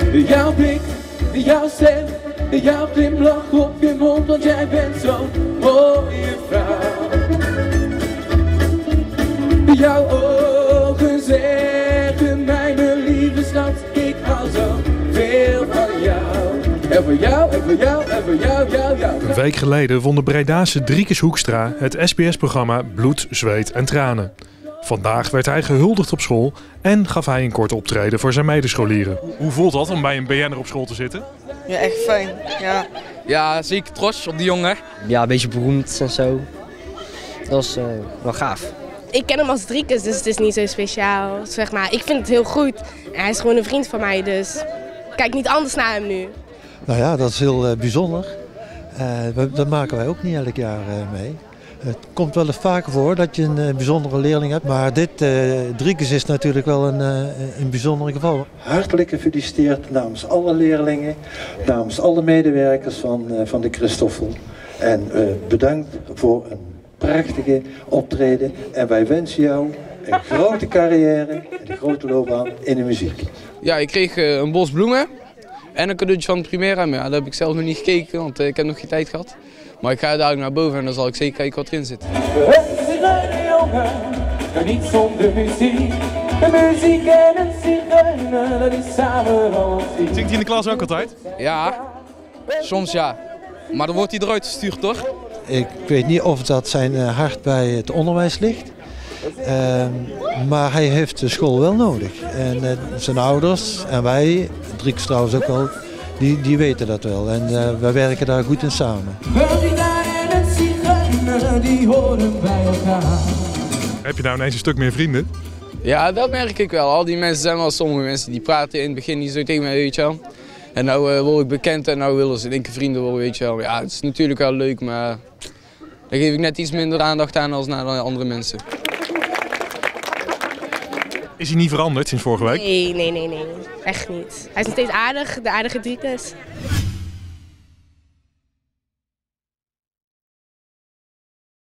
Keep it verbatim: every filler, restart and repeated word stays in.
Jouw blik, jouw stem, jouw glimlach op je mond, want jij bent zo'n mooie vrouw. Jouw ogen zeggen mij, mijn lieve schat, ik hou zo veel van jou. En voor jou, en voor jou, en voor jou, jou, jou. Een week geleden won de Bredaanse Driekes Hoekstra het S B S-programma Bloed, Zweet en Tranen. Vandaag werd hij gehuldigd op school en gaf hij een kort optreden voor zijn medescholieren. Hoe voelt dat om bij een B N'er op school te zitten? Ja, echt fijn. Ja, ja zeker trots op die jongen. Ja, een beetje beroemd en zo. Dat was uh, wel gaaf. Ik ken hem als Driekes, dus het is niet zo speciaal. Zeg maar. Ik vind het heel goed. En hij is gewoon een vriend van mij, dus kijk niet anders naar hem nu. Nou ja, dat is heel uh, bijzonder. Uh, dat maken wij ook niet elk jaar uh, mee. Het komt wel eens vaker voor dat je een uh, bijzondere leerling hebt. Maar dit uh, Driekes is natuurlijk wel een, uh, een bijzonder geval. Hartelijk gefeliciteerd namens alle leerlingen, namens alle medewerkers van, uh, van de Christoffel. En uh, bedankt voor een prachtige optreden. En wij wensen jou een grote carrière en een grote loopbaan in de muziek. Ja, ik kreeg uh, een bos bloemen en een cadeautje van de Primera. Maar ja, dat heb ik zelf nog niet gekeken, want uh, ik heb nog geen tijd gehad. Maar ik ga dadelijk naar boven en dan zal ik zeker kijken wat erin zit. Niet zonder muziek. De muziek en het zingen, dat is samen als Zingt hij in de klas ook altijd? Ja, soms ja. Maar dan wordt hij eruit gestuurd, toch? Ik weet niet of dat zijn hart bij het onderwijs ligt. Uh, maar hij heeft de school wel nodig. En uh, zijn ouders en wij, Driekes trouwens ook wel, die, die weten dat wel. En uh, wij werken daar goed in samen. Die horen bij elkaar. Heb je nou ineens een stuk meer vrienden? Ja, dat merk ik wel. Al die mensen zijn wel sommige mensen die praten in het begin niet zo tegen mij, weet je wel. En nou uh, word ik bekend en nou willen ze in één keer vrienden worden, weet je wel. Ja, het is natuurlijk wel leuk, maar daar geef ik net iets minder aandacht aan als naar andere mensen. Is hij niet veranderd sinds vorige week? Nee, nee, nee, nee. Echt niet. Hij is nog steeds aardig, de aardige Driekes.